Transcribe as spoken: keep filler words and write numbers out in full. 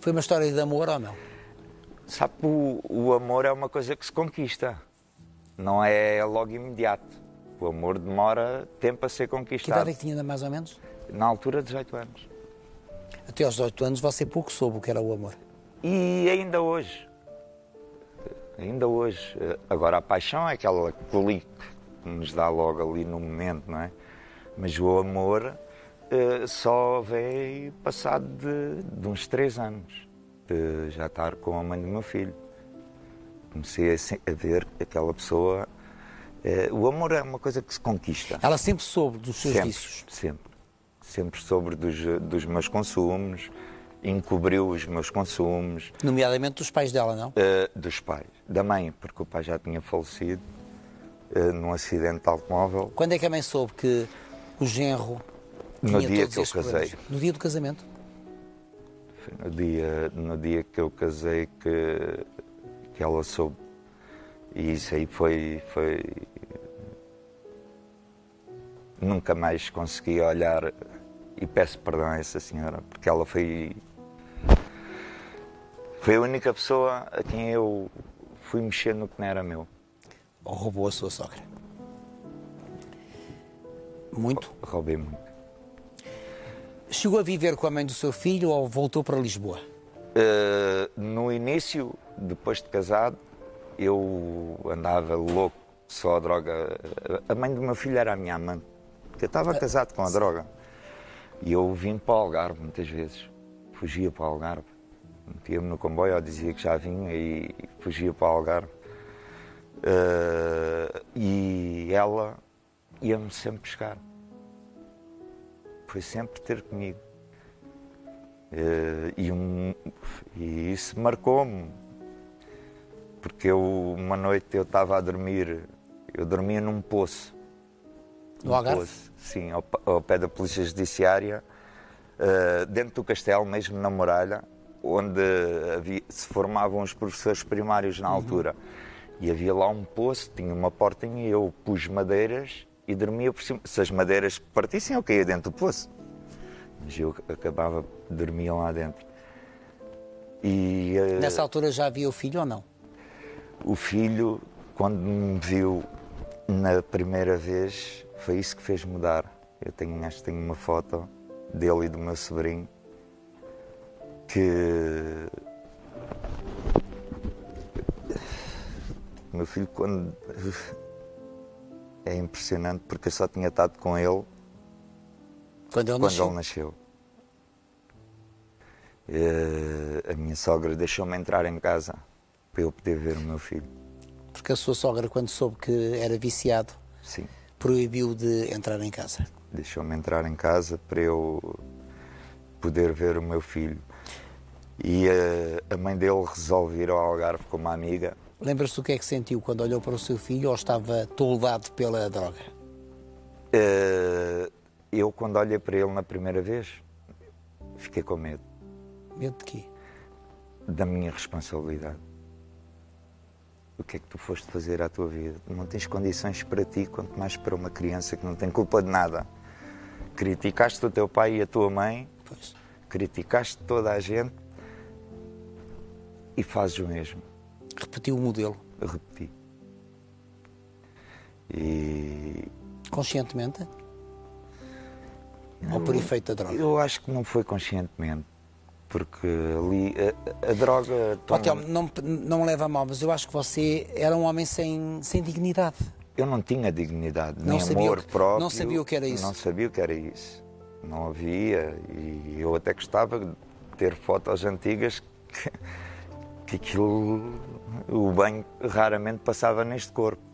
Foi uma história de amor ou não? Sabe, o, o amor é uma coisa que se conquista, não é logo imediato. O amor demora tempo a ser Que conquistado. idade é que tinha, mais ou menos? Na altura, dezoito anos. Até aos dezoito anos você pouco soube o que era o amor. E ainda hoje, ainda hoje, agora a paixão é aquela clique que nos dá logo ali no momento, não é? Mas o amor uh, só veio passado de, de uns três anos, de já estar com a mãe do meu filho. Comecei a, a ver aquela pessoa. Uh, o amor é uma coisa que se conquista. Ela sempre soube dos seus sempre, vícios? Sempre. Sempre soube dos, dos meus consumos, encobriu os meus consumos. Nomeadamente dos pais dela, não? Uh, dos pais. Da mãe, porque o pai já tinha falecido uh, num acidente de automóvel. Quando é que a mãe soube que o genro tinha No dia todos que eu estes casei. problemas? No dia do casamento? Foi no dia, no dia que eu casei que, que ela soube. E isso aí foi, foi... Nunca mais consegui olhar, e peço perdão a essa senhora, porque ela foi... Foi a única pessoa a quem eu fui mexer no que não era meu. Ou roubou a sua sogra? Muito? Roubei muito. Chegou a viver com a mãe do seu filho ou voltou para Lisboa? Uh, no início, depois de casado, eu andava louco, só a droga. A mãe do meu filho era a minha amante, porque eu estava casado com a droga. E eu vim para o Algarve muitas vezes. Fugia para o Algarve. Metia-me no comboio, ou dizia que já vinha e fugia para o Algarve. Uh, e ela ia-me sempre buscar. Foi sempre ter comigo. Uh, e, um, e isso marcou-me. Porque eu, uma noite eu estava a dormir, eu dormia num poço. No Algarve? Poço, sim, ao, ao pé da Polícia Judiciária, uh, dentro do castelo, mesmo na muralha, onde havia, se formavam os professores primários na altura. Uhum. E havia lá um poço, tinha uma portinha e eu pus madeiras e dormia por cima. Se as madeiras partissem, eu caía dentro do poço. Mas eu acabava, dormia lá dentro. E, uh, Nessa altura já havia o filho ou não? O filho, quando me viu na primeira vez, foi isso que fez mudar. Eu tenho, acho que tenho uma foto dele e do meu sobrinho que... O meu filho, quando... É impressionante porque eu só tinha estado com ele quando ele quando nasceu. Ele nasceu. Uh, a minha sogra deixou-me entrar em casa para eu poder ver o meu filho. Porque a sua sogra, quando soube que era viciado, sim, proibiu de entrar em casa. Deixou-me entrar em casa para eu poder ver o meu filho. E a, a mãe dele resolve ir ao Algarve com uma amiga. Lembra-se do que é que sentiu quando olhou para o seu filho ou estava toldado pela droga? Uh, eu, quando olhei para ele na primeira vez, fiquei com medo. Medo de quê? Da minha responsabilidade. O que é que tu foste fazer à tua vida? Não tens condições para ti, quanto mais para uma criança que não tem culpa de nada. Criticaste o teu pai e a tua mãe, pois. Criticaste toda a gente e fazes o mesmo. Repetiu o modelo. Eu repeti. E... Conscientemente? Eu, Ou por efeito da droga? Eu acho que não foi conscientemente. Porque ali a, a droga... Tão... Hotel, não, não leva a mal, mas eu acho que você era um homem sem, sem dignidade. Eu não tinha dignidade, não nem amor o que, próprio. Não sabia o que era isso. Não sabia o que era isso. Não havia. E eu até gostava de ter fotos antigas que, que aquilo, o banho raramente passava neste corpo.